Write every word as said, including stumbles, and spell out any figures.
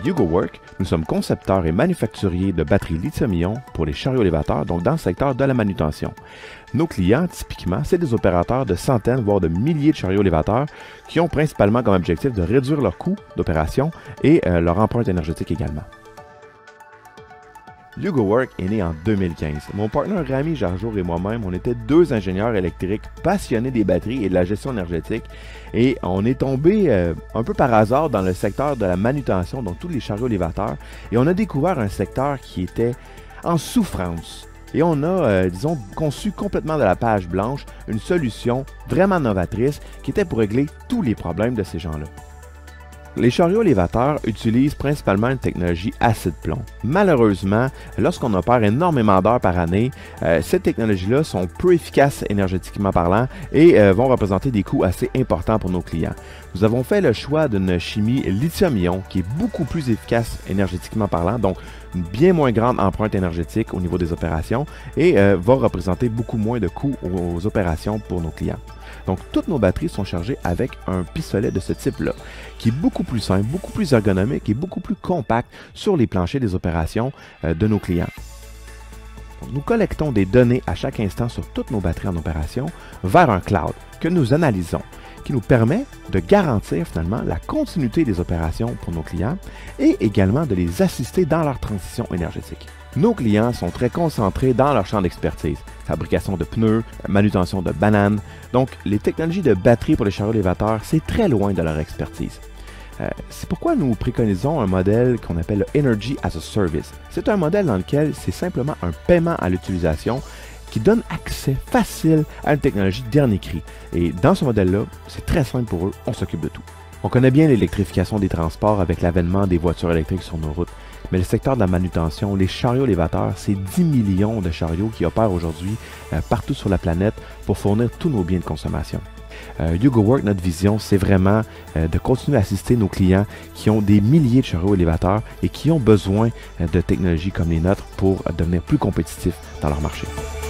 HugoWork, nous sommes concepteurs et manufacturiers de batteries lithium-ion pour les chariots élévateurs, donc dans le secteur de la manutention. Nos clients, typiquement, c'est des opérateurs de centaines, voire de milliers de chariots élévateurs qui ont principalement comme objectif de réduire leur coût d'opération et euh, leur empreinte énergétique également. HugoWork est né en deux mille quinze. Mon partenaire Rami Jarjour et moi-même, on était deux ingénieurs électriques passionnés des batteries et de la gestion énergétique et on est tombé euh, un peu par hasard dans le secteur de la manutention, donc tous les chariots élévateurs, et on a découvert un secteur qui était en souffrance. Et on a, euh, disons, conçu complètement de la page blanche une solution vraiment novatrice qui était pour régler tous les problèmes de ces gens-là. Les chariots élévateurs utilisent principalement une technologie acide-plomb. Malheureusement, lorsqu'on opère énormément d'heures par année, euh, ces technologies-là sont peu efficaces énergétiquement parlant et euh, vont représenter des coûts assez importants pour nos clients. Nous avons fait le choix d'une chimie lithium-ion qui est beaucoup plus efficace énergétiquement parlant, donc une bien moins grande empreinte énergétique au niveau des opérations et euh, va représenter beaucoup moins de coûts aux, aux opérations pour nos clients. Donc, toutes nos batteries sont chargées avec un pistolet de ce type-là, qui est beaucoup plus simple, beaucoup plus ergonomique et beaucoup plus compact sur les planchers des opérations euh, de nos clients. Donc, nous collectons des données à chaque instant sur toutes nos batteries en opération vers un cloud que nous analysons, qui nous permet de garantir finalement la continuité des opérations pour nos clients et également de les assister dans leur transition énergétique. Nos clients sont très concentrés dans leur champ d'expertise, fabrication de pneus, manutention de bananes, donc les technologies de batterie pour les chariots élévateurs, c'est très loin de leur expertise. Euh, c'est pourquoi nous préconisons un modèle qu'on appelle le Energy as a Service. C'est un modèle dans lequel c'est simplement un paiement à l'utilisation qui donne accès facile à une technologie dernier cri. Et dans ce modèle-là, c'est très simple pour eux, on s'occupe de tout. On connaît bien l'électrification des transports avec l'avènement des voitures électriques sur nos routes, mais le secteur de la manutention, les chariots élévateurs, c'est dix millions de chariots qui opèrent aujourd'hui euh, partout sur la planète pour fournir tous nos biens de consommation. Euh, HugoWork, notre vision, c'est vraiment euh, de continuer à assister nos clients qui ont des milliers de chariots élévateurs et qui ont besoin euh, de technologies comme les nôtres pour euh, devenir plus compétitifs dans leur marché.